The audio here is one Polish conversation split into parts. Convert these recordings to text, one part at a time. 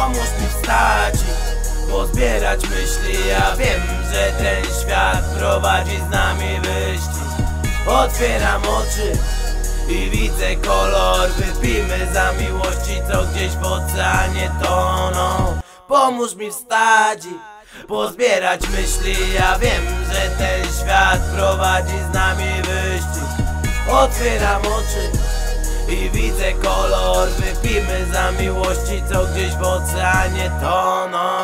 Pomóż mi wstać i pozbierać myśli. Ja wiem, że ten świat prowadzi z nami wyścig. Otwieram oczy i widzę kolor. Wypijmy za miłości, co gdzieś w oceanie toną. Pomóż mi wstać i pozbierać myśli. Ja wiem, że ten świat prowadzi z nami wyścig. Otwieram oczy i widzę kolor. Wypijmy za miłości, co gdzieś w oceanie toną.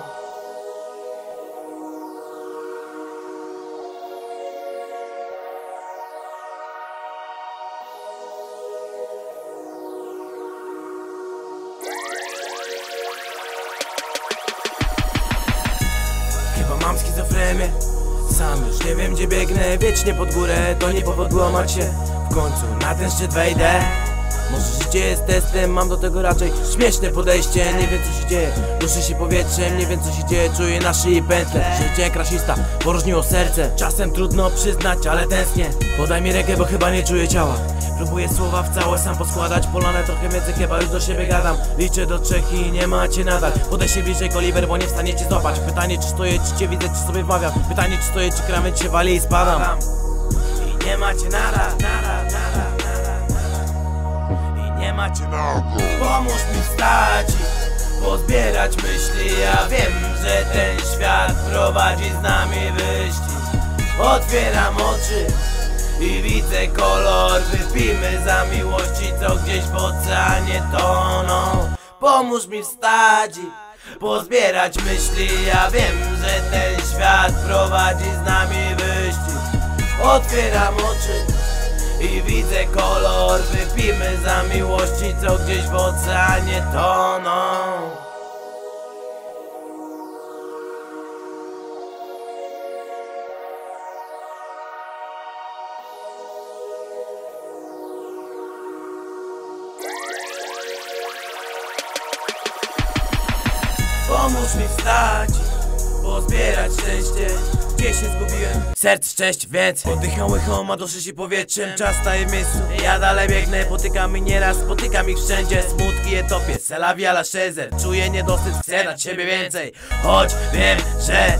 Chyba mam schizofrenię, sam już nie wiem gdzie biegnę. Wiecznie pod górę, to nie powód łamać się. W końcu na ten szczyt wejdę. Może życie jest testem, mam do tego raczej śmieszne podejście. Nie wiem co się dzieje, duszy się powietrzem. Nie wiem co się dzieje, czuję na szyi pętlę. Życie jak rasista, porżniło serce. Czasem trudno przyznać, ale tęsknię. Podaj mi rękę, bo chyba nie czuję ciała. Próbuję słowa w całe sam poskładać. Polane trochę więcej, chyba już do siebie gadam. Liczę do 3 i nie macie nadal. Podejść się bliżej koliber, bo nie w stanie cię złapać. Pytanie czy stoję, czy cię widzę, czy sobie wmawiam. Pytanie czy stoję, czy krawędź się wali i spadam. I nie macie nadal. Nie macie Pomóż mi wstać i pozbierać myśli. Ja wiem, że ten świat prowadzi z nami wyścig. Otwieram oczy i widzę kolor. Wypijmy za miłości, co gdzieś w oceanie toną. Pomóż mi wstać i pozbierać myśli. Ja wiem, że ten świat prowadzi z nami wyścig. Otwieram oczy i widzę kolor. Wypijmy za miłości, co gdzieś w oceanie toną. Pomóż mi wstać, pozbierać szczęście. Gdzie się zgubiłem? Serce szczęść, więc oddycham łychą, a duszy się powietrzem. Czas staje w miejscu, ja dalej biegnę. Potykam ich nieraz, spotykam ich wszędzie. Smutki je topię, c'est vie à la chaise. Czuję niedosyt, chcę dać siebie więcej. Choć wiem, że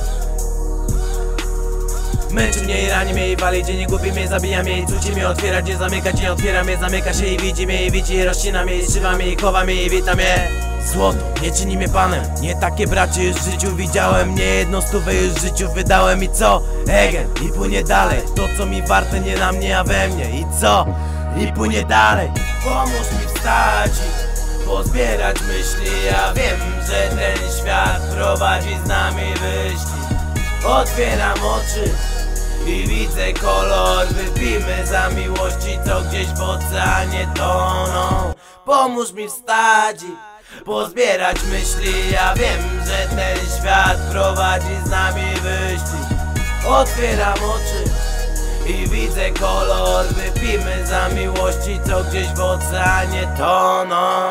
męczy mnie i rani mnie i wali. Gdzie nie gubi mnie, zabija mnie i cuci mnie. Otwiera, gdzie zamyka, gdzie nie otwiera mnie. Zamyka się i widzi mnie i widzi. Rozcina mnie i strzywa mnie i chowa mnie i wita mnie. Złoto nie czyni mnie panem. Nie takie bracie już w życiu widziałem. Nie jedną stówę już w życiu wydałem. I co? Egen i płynie dalej. To co mi warte nie na mnie, a we mnie. I co? I płynie dalej. Pomóż mi wstać i pozbierać myśli. Ja wiem, że ten świat prowadzi z nami wyścig. Otwieram oczy i widzę kolor. Wypijmy za miłości, co gdzieś w oceanie toną. Pomóż mi wstać i pozbierać myśli. Ja wiem, że ten świat prowadzi z nami wyścig. Otwieram oczy i widzę kolor. Wypijmy za miłości, co gdzieś w oceanie toną.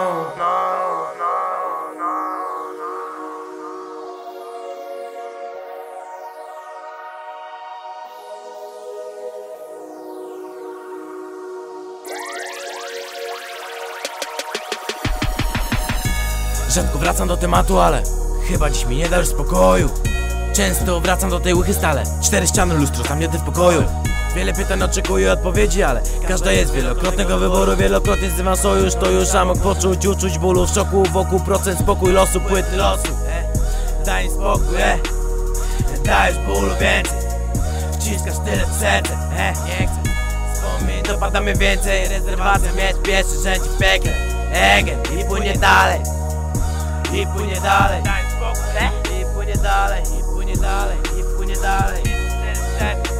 Rzadko wracam do tematu, ale chyba dziś mi nie da już spokoju. Często wracam do tej łychy stale. 4 ściany, lustro, zamknięte w pokoju. Wiele pytań oczekuję odpowiedzi, ale każda jest wielokrotnego wyboru. Wielokrotnie zrywam sojusz, to już amok poczuć. Uczuć bólu w szoku, wokół procent spokój losu, płyty losu. Daj mi spokój, dajesz bólu więcej. Wciskasz tyle w serce, nie chcę wspomnień, dopada mnie więcej. Rezerwacja mieć pierwszy rzędzie w piekle. Egen i płynie dalej. I płynie dalej, i płynie dalej, i płynie dalej, i płynie dalej.